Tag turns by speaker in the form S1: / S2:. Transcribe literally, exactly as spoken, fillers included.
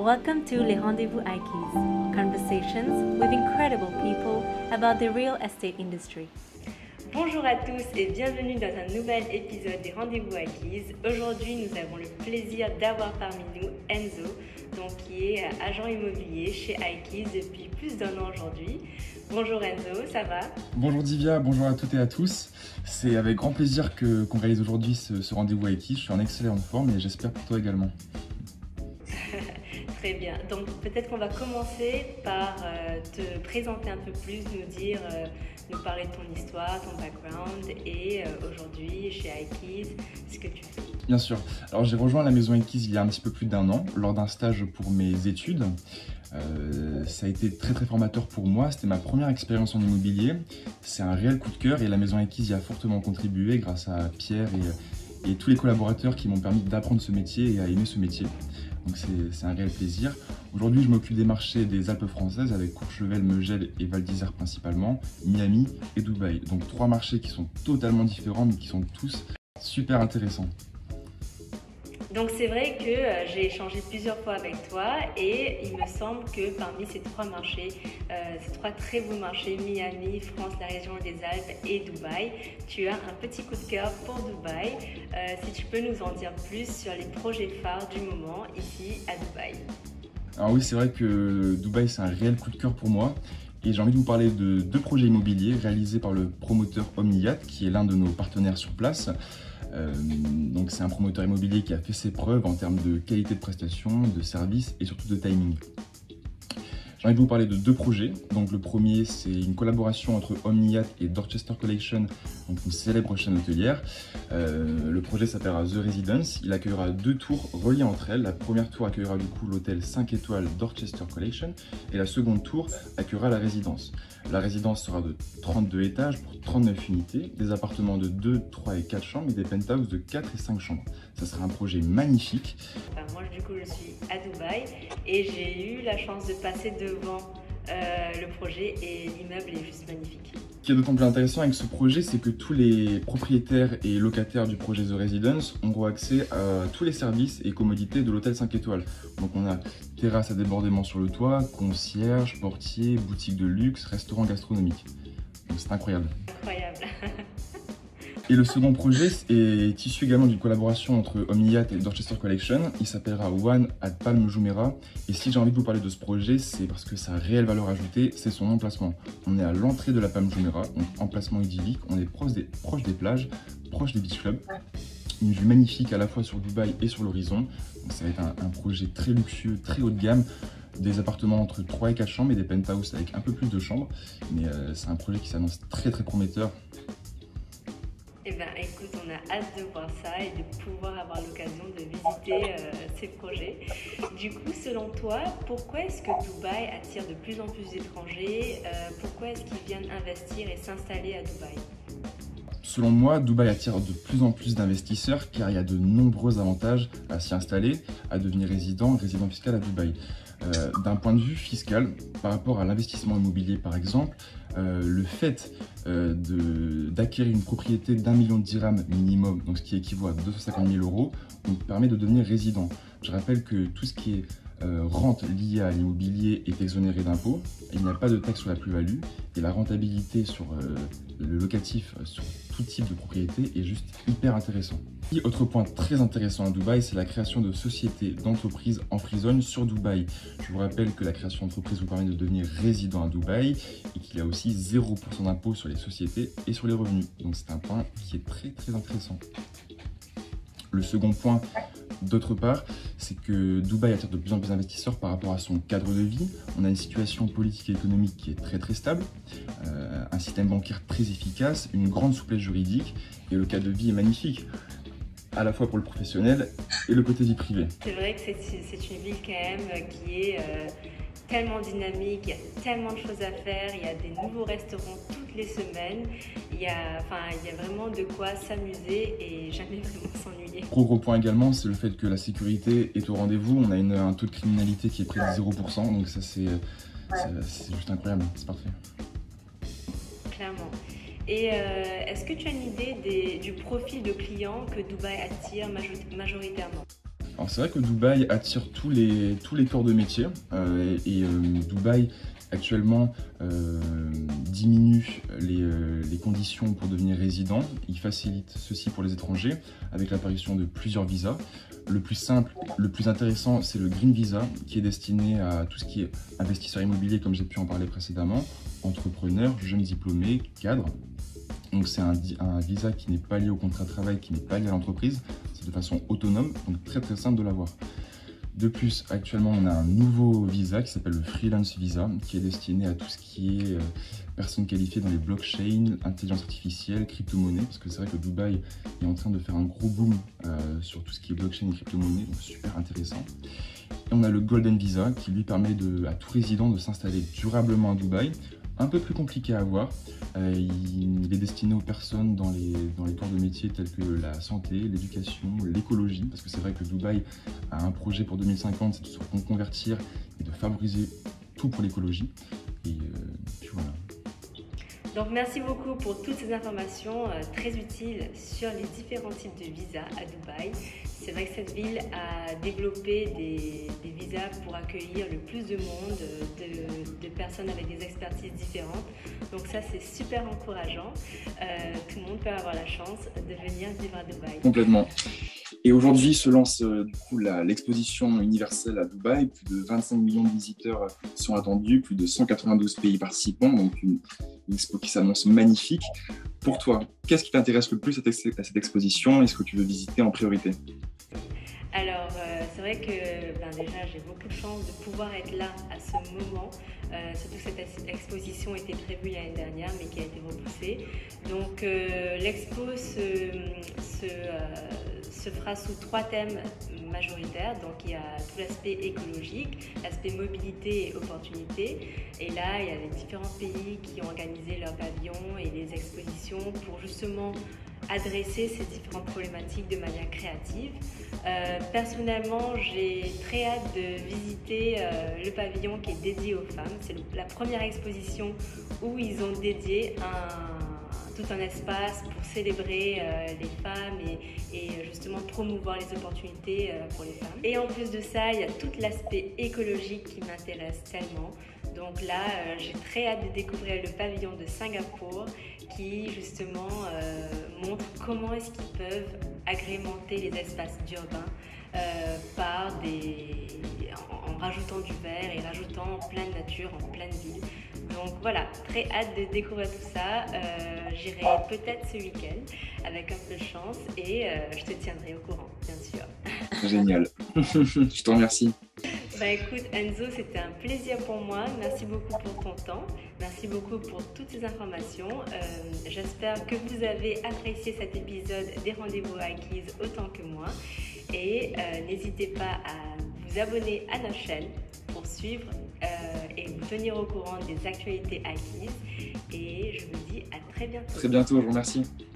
S1: Welcome to Les Rendez-vous Ikeys, conversations with incredible people about the real estate industry.
S2: Bonjour à tous et bienvenue dans un nouvel épisode des Rendez-vous Ikeys. Aujourd'hui, nous avons le plaisir d'avoir parmi nous Enzo, donc, qui est agent immobilier chez Ikeys depuis plus d'un an aujourd'hui. Bonjour Enzo, ça va?
S3: Bonjour Divya, bonjour à toutes et à tous. C'est avec grand plaisir que, qu'on réalise aujourd'hui ce, ce Rendez-vous Ikeys. Je suis en excellente forme et j'espère pour toi également.
S2: Très bien. Donc peut-être qu'on va commencer par euh, te présenter un peu plus, nous dire, euh, nous parler de ton histoire, ton background et euh, aujourd'hui chez Ikeys, ce que tu fais.
S3: Bien sûr. Alors j'ai rejoint la maison Ikeys il y a un petit peu plus d'un an lors d'un stage pour mes études. Euh, ça a été très très formateur pour moi. C'était ma première expérience en immobilier. C'est un réel coup de cœur et la maison Ikeys y a fortement contribué grâce à Pierre et, et tous les collaborateurs qui m'ont permis d'apprendre ce métier et à aimer ce métier. Donc c'est un réel plaisir. Aujourd'hui, je m'occupe des marchés des Alpes françaises avec Courchevel, Megève et Val d'Isère principalement, Miami et Dubaï. Donc trois marchés qui sont totalement différents mais qui sont tous super intéressants.
S2: Donc c'est vrai que euh, j'ai échangé plusieurs fois avec toi et il me semble que parmi ces trois marchés, euh, ces trois très beaux marchés, Miami, France, la région des Alpes et Dubaï, tu as un petit coup de cœur pour Dubaï. Euh, si tu peux nous en dire plus sur les projets phares du moment ici à Dubaï.
S3: Alors oui, c'est vrai que Dubaï c'est un réel coup de cœur pour moi. Et j'ai envie de vous parler de deux projets immobiliers réalisés par le promoteur Omniat, qui est l'un de nos partenaires sur place. Euh, donc c'est un promoteur immobilier qui a fait ses preuves en termes de qualité de prestation, de service et surtout de timing. J'ai envie de vous parler de deux projets. Donc le premier, c'est une collaboration entre Omniat et Dorchester Collection, donc une célèbre chaîne hôtelière. Euh, le projet s'appellera The Residence. Il accueillera deux tours reliées entre elles. La première tour accueillera du coup l'hôtel cinq étoiles Dorchester Collection et la seconde tour accueillera la résidence. La résidence sera de trente-deux étages pour trente-neuf unités, des appartements de deux, trois et quatre chambres et des penthouses de quatre et cinq chambres. Ça sera un projet magnifique.
S2: Enfin, moi du coup je suis à Dubaï et j'ai eu la chance de passer devant euh, le projet et l'immeuble est juste magnifique.
S3: Ce qui est d'autant plus intéressant avec ce projet, c'est que tous les propriétaires et locataires du projet The Residence auront accès à tous les services et commodités de l'hôtel cinq étoiles. Donc on a terrasse à débordement sur le toit, concierge, portier, boutique de luxe, restaurant gastronomique. Donc c'est incroyable.
S2: Incroyable.
S3: Et le second projet est issu également d'une collaboration entre Omniat et Dorchester Collection. Il s'appellera One at Palm Jumeirah. Et si j'ai envie de vous parler de ce projet, c'est parce que sa réelle valeur ajoutée, c'est son emplacement. On est à l'entrée de la Palm Jumeirah, donc emplacement idyllique. On est proche des, proche des plages, proche des beach clubs. Une vue magnifique à la fois sur Dubaï et sur l'horizon. Donc ça va être un, un projet très luxueux, très haut de gamme. Des appartements entre trois et quatre chambres et des penthouses avec un peu plus de chambres. Mais euh, c'est un projet qui s'annonce très très prometteur.
S2: Eh bien, écoute, on a hâte de voir ça et de pouvoir avoir l'occasion de visiter euh, ces projets. Du coup, selon toi, pourquoi est-ce que Dubaï attire de plus en plus d'étrangers? euh, Pourquoi est-ce qu'ils viennent investir et s'installer à Dubaï?
S3: Selon moi, Dubaï attire de plus en plus d'investisseurs car il y a de nombreux avantages à s'y installer, à devenir résident, résident fiscal à Dubaï. Euh, D'un point de vue fiscal, par rapport à l'investissement immobilier par exemple, euh, le fait euh, d'acquérir une propriété d'un million de dirhams minimum, donc ce qui équivaut à deux cent cinquante mille euros, nous permet de devenir résident. Je rappelle que tout ce qui est euh, rente liée à l'immobilier est exonéré d'impôts, il n'y a pas de taxe sur la plus-value et la rentabilité sur euh, le locatif euh, sur tout type de propriété est juste hyper intéressant. Et autre point très intéressant à Dubaï, c'est la création de sociétés, d'entreprises en free zone sur Dubaï. Je vous rappelle que la création d'entreprise vous permet de devenir résident à Dubaï et qu'il y a aussi zéro pour cent d'impôt sur les sociétés et sur les revenus. Donc c'est un point qui est très très intéressant. Le second point, d'autre part, c'est que Dubaï attire de plus en plus d'investisseurs par rapport à son cadre de vie. On a une situation politique et économique qui est très très stable, euh, un système bancaire très efficace, une grande souplesse juridique et le cadre de vie est magnifique, à la fois pour le professionnel et le côté vie privée.
S2: C'est vrai que c'est une ville quand même qui est euh, tellement dynamique, il y a tellement de choses à faire, il y a des nouveaux restaurants toutes les semaines, il y a, enfin, il y a vraiment de quoi s'amuser et jamais vraiment s'ennuyer.
S3: Gros gros point également, c'est le fait que la sécurité est au rendez-vous. On a une, un taux de criminalité qui est près de zéro pour cent, donc ça c'est juste incroyable, c'est parfait.
S2: Clairement. Et euh, est-ce que tu as une idée des, du profil de clients que Dubaï attire majoritairement?
S3: Alors c'est vrai que Dubaï attire tous les, tous les corps de métier euh, et, et euh, Dubaï actuellement euh, diminue les, euh, les conditions pour devenir résident. Il facilite ceci pour les étrangers avec l'apparition de plusieurs visas. Le plus simple, le plus intéressant, c'est le Green Visa qui est destiné à tout ce qui est investisseur immobilier, comme j'ai pu en parler précédemment, entrepreneurs, jeunes diplômés, cadres. Donc c'est un, un visa qui n'est pas lié au contrat de travail, qui n'est pas lié à l'entreprise, c'est de façon autonome, donc très très simple de l'avoir. De plus, actuellement, on a un nouveau visa qui s'appelle le Freelance Visa, qui est destiné à tout ce qui est euh, personnes qualifiées dans les blockchains, intelligence artificielle, crypto-monnaie, parce que c'est vrai que Dubaï est en train de faire un gros boom euh, sur tout ce qui est blockchain et crypto-monnaie, donc super intéressant. Et on a le Golden Visa qui lui permet de, à tout résident de s'installer durablement à Dubaï. Un peu plus compliqué à avoir, euh, il, il est destiné aux personnes dans les, dans les corps de métiers tels que la santé, l'éducation, l'écologie, parce que c'est vrai que Dubaï a un projet pour deux mille cinquante, c'est de se reconvertir et de favoriser tout pour l'écologie. Et euh, puis voilà.
S2: Donc merci beaucoup pour toutes ces informations euh, très utiles sur les différents types de visas à Dubaï. C'est vrai que cette ville a développé des, des visas pour accueillir le plus de monde, de, de personnes avec des expertises différentes. Donc ça, c'est super encourageant. Euh, tout le monde peut avoir la chance de venir vivre à Dubaï.
S3: Complètement. Et aujourd'hui se lance euh, du coup l'exposition universelle à Dubaï. Plus de vingt-cinq millions de visiteurs sont attendus, plus de cent quatre-vingt-douze pays participants, donc une, une expo qui s'annonce magnifique. Pour toi, qu'est-ce qui t'intéresse le plus à cette exposition et ce que tu veux visiter en priorité?
S2: Alors, euh, c'est vrai que ben, déjà, j'ai beaucoup de chance de pouvoir être là à ce moment. Euh, surtout que cette exposition était prévue l'année dernière, mais qui a été repoussée. Donc, euh, l'expo se, se, euh, se fera sous trois thèmes majoritaires. Donc, il y a tout l'aspect écologique, l'aspect mobilité et opportunité. Et là, il y a les différents pays qui ont organisé leurs pavillons et les expositions pour justement adresser ces différentes problématiques de manière créative. Euh, personnellement, j'ai très hâte de visiter euh, le pavillon qui est dédié aux femmes. C'est la première exposition où ils ont dédié un, tout un espace pour célébrer euh, les femmes et, et justement promouvoir les opportunités euh, pour les femmes. Et en plus de ça, il y a tout l'aspect écologique qui m'intéresse tellement. Donc là, euh, j'ai très hâte de découvrir le pavillon de Singapour qui justement euh, montre comment est-ce qu'ils peuvent agrémenter les espaces urbains euh, par des, en, en rajoutant du vert et rajoutant plein de nature, en pleine ville. Donc voilà, très hâte de découvrir tout ça. Euh, J'irai peut-être ce week-end avec un peu de chance et euh, je te tiendrai au courant, bien sûr.
S3: Génial, je te remercie.
S2: Bah écoute Enzo, c'était un plaisir pour moi. Merci beaucoup pour ton temps. Merci beaucoup pour toutes ces informations. Euh, J'espère que vous avez apprécié cet épisode des Rendez-vous Acquis autant que moi. Et euh, n'hésitez pas à vous abonner à notre chaîne pour suivre euh, et vous tenir au courant des actualités acquises. Et je vous dis à très bientôt.
S3: Très bientôt, je vous remercie.